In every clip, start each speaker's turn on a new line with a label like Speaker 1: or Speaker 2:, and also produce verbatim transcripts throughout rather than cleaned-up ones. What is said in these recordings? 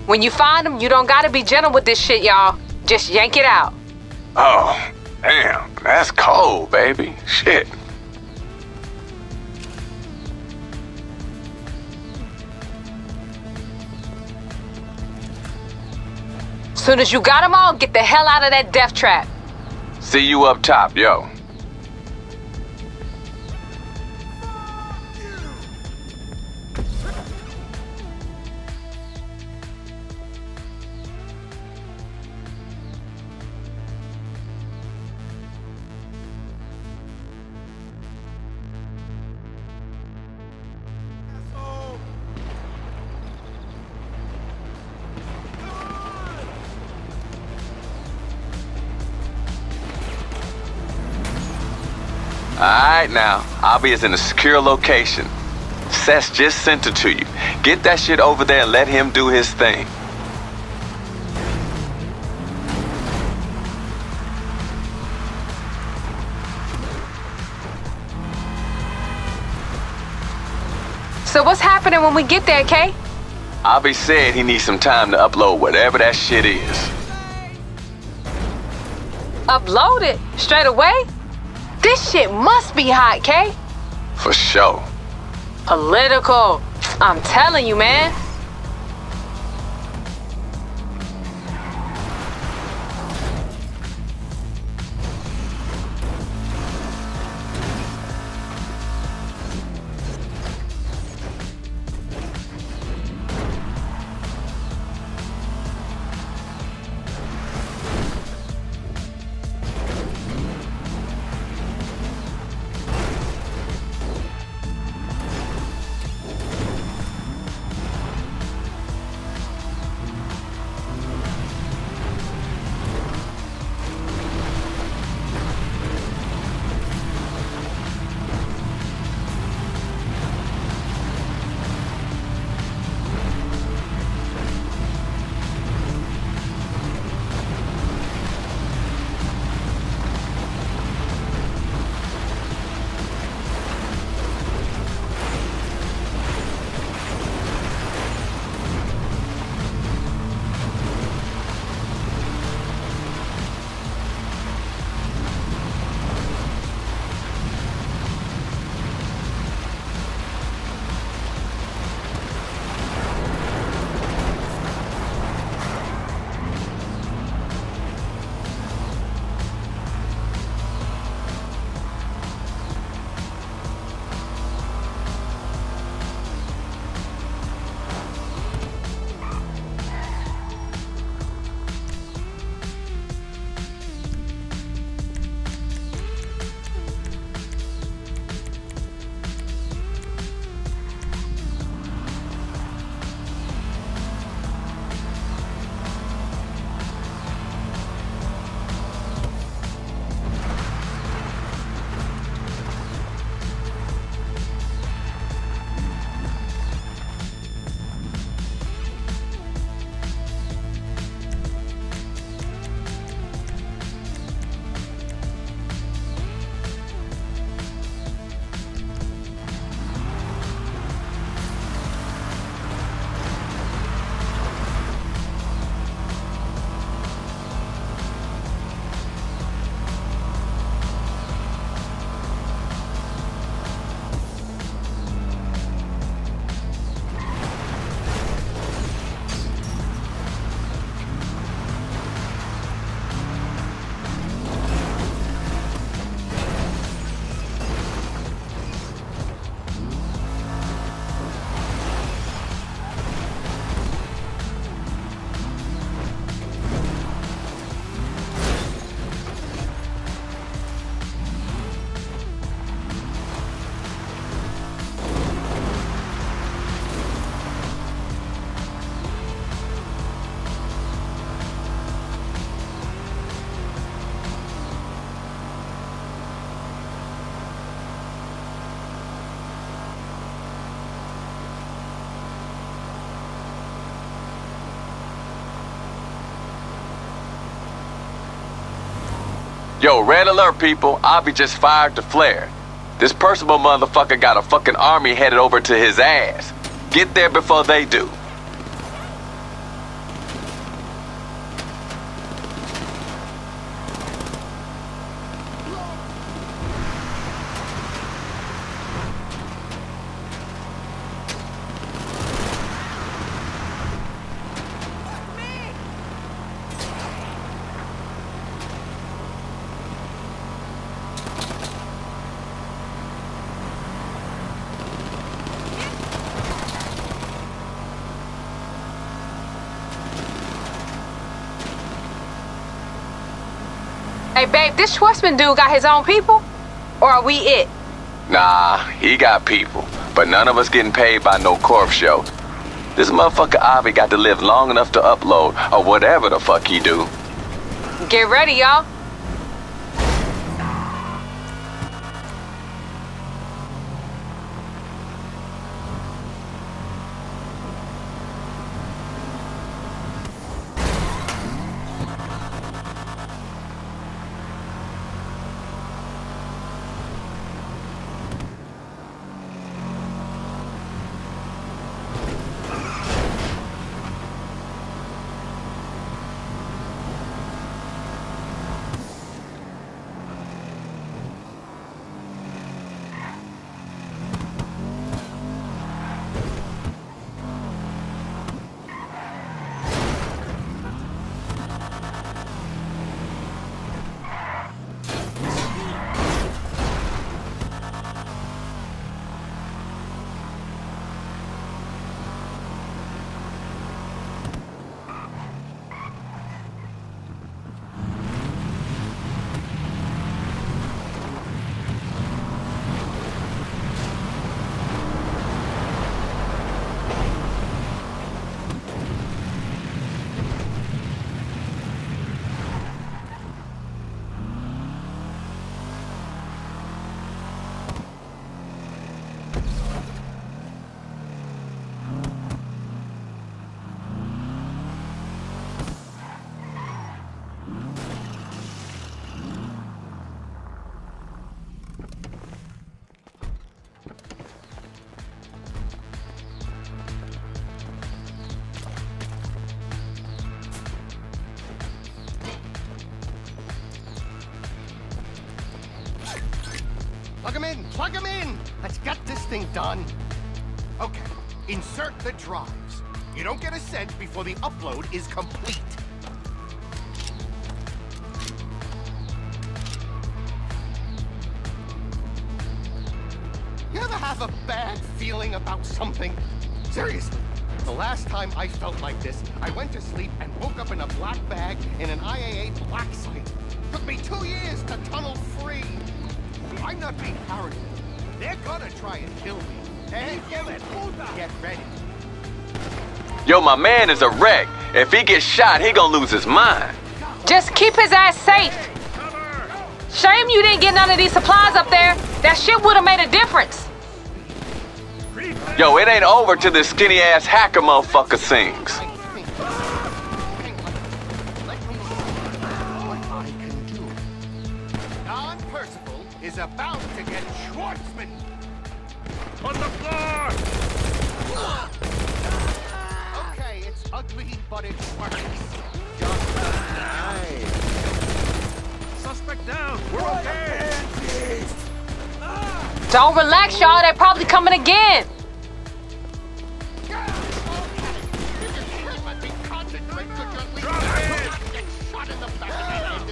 Speaker 1: When you find them, you don't gotta be gentle with this shit, y'all. Just yank it out.
Speaker 2: Oh, damn. That's cold, baby. Shit.
Speaker 1: Soon as you got them all, get the hell out of that death trap.
Speaker 2: See you up top, yo. Alright now, Abby is in a secure location. Seth just sent it to you. Get that shit over there and let him do his thing.
Speaker 1: So what's happening when we get there, Kay?
Speaker 2: Abby said he needs some time to upload whatever that shit is.
Speaker 1: Upload it? Straight away? This shit must be hot, Kay.
Speaker 2: For sure.
Speaker 1: Political. I'm telling you, man.
Speaker 2: Yo, red alert, people. Abby just fired the flare. This Percival motherfucker got a fucking army headed over to his ass. Get there before they do.
Speaker 1: Hey, babe, this Schwartzman dude got his own people? Or are we it?
Speaker 2: Nah, he got people. But none of us getting paid by no corp show. This motherfucker Avi got to live long enough to upload, or whatever the fuck he do.
Speaker 1: Get ready, y'all.
Speaker 3: Plug him in! Plug him in! Let's get this thing done. Okay, insert the drives. You don't get a cent before the upload is complete. You ever have a bad feeling about something? Seriously, the last time I felt like this, I went to sleep and woke up in a black bag in an I A A black site. Took me two years to tunnel free. I'm not being paranoid. They're gonna try and kill me. And you, get ready.
Speaker 2: Yo, my man is a wreck. If he gets shot, he gonna lose his mind.
Speaker 1: Just keep his ass safe. Shame you didn't get none of these supplies up there. That shit would have made a difference.
Speaker 2: Yo, it ain't over till this skinny ass hacker motherfucker sings.
Speaker 3: Is about to get Schwartzman
Speaker 4: on the floor.
Speaker 3: Okay, it's ugly, but it works. Just nice.
Speaker 4: Suspect down. We're okay.
Speaker 1: Don't relax, y'all. They're probably coming again.
Speaker 3: Drop it. Get shot in the back of the head.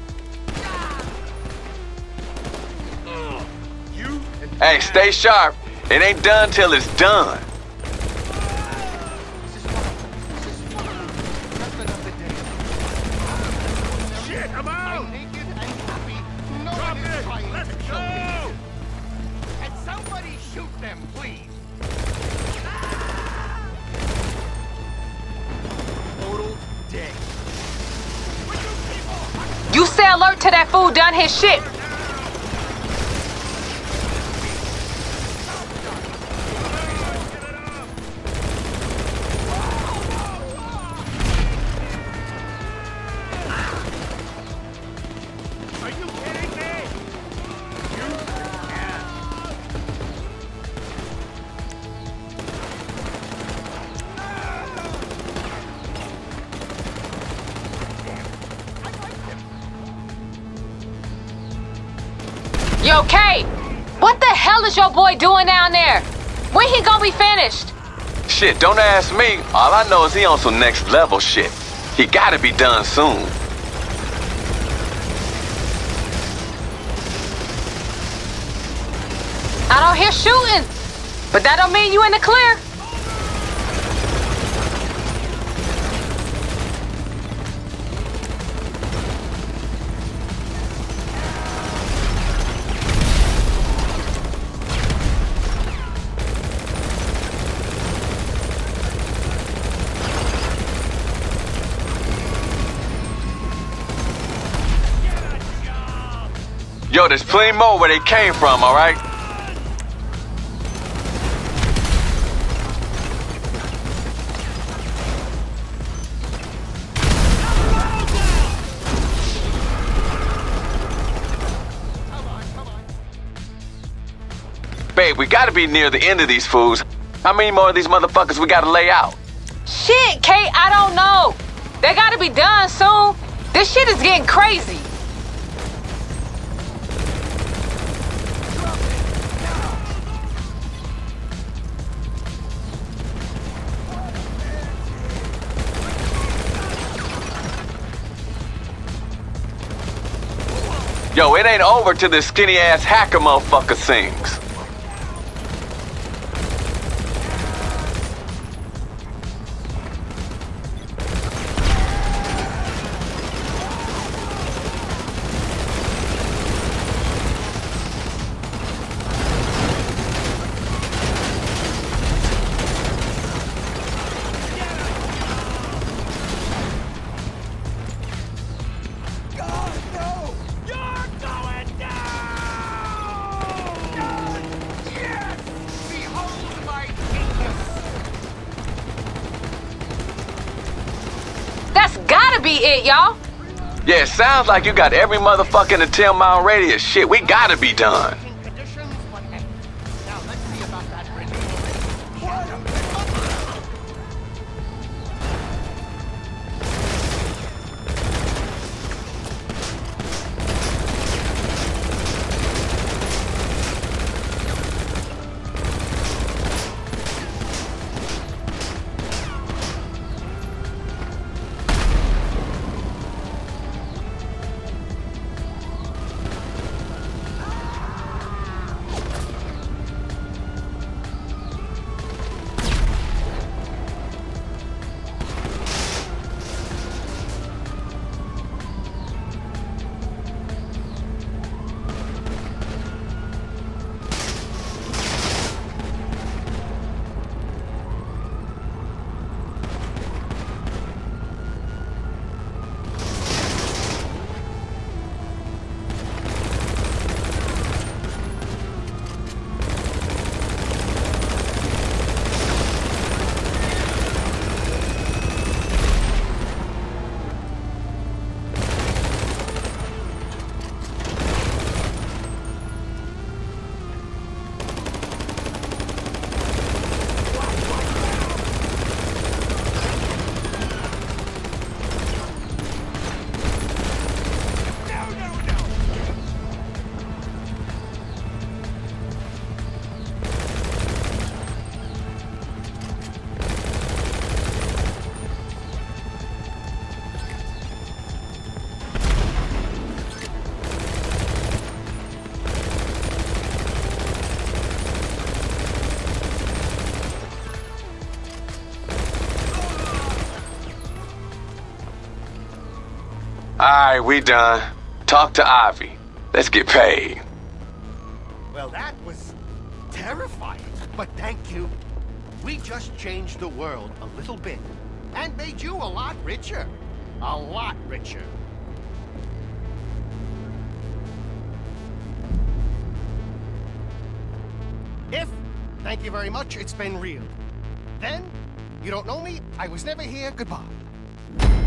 Speaker 2: Hey, stay sharp. It ain't done till it's done.
Speaker 4: Shit, I'm out.
Speaker 3: I'm naked and happy. No one is trying to kill me. And somebody shoot them, please. Total day.
Speaker 1: You stay alert till that fool done his shit. Yo, Kay, what the hell is your boy doing down there? When he gonna be finished?
Speaker 2: Shit, don't ask me. All I know is he on some next level shit. He gotta be done soon.
Speaker 1: I don't hear shooting, but that don't mean you in the clear.
Speaker 2: Yo, there's plenty more where they came from, all right? Babe, we gotta be near the end of these fools. How many more of these motherfuckers we gotta lay out?
Speaker 1: Shit, Kate, I don't know. They gotta be done soon. This shit is getting crazy.
Speaker 2: Yo, it ain't over till this skinny-ass hacker motherfucker sings.
Speaker 1: Be it, y'all.
Speaker 2: Yeah, it sounds like you got every motherfucker in the ten mile radius. Shit, we gotta be done.
Speaker 3: Now let's see about that renewal.
Speaker 2: Alright, we done. Talk to Ivy. Let's get paid.
Speaker 3: Well, that was terrifying, but thank you. We just changed the world a little bit and made you a lot richer. A lot richer. If, thank you very much, it's been real. Then, you don't know me, I was never here, goodbye.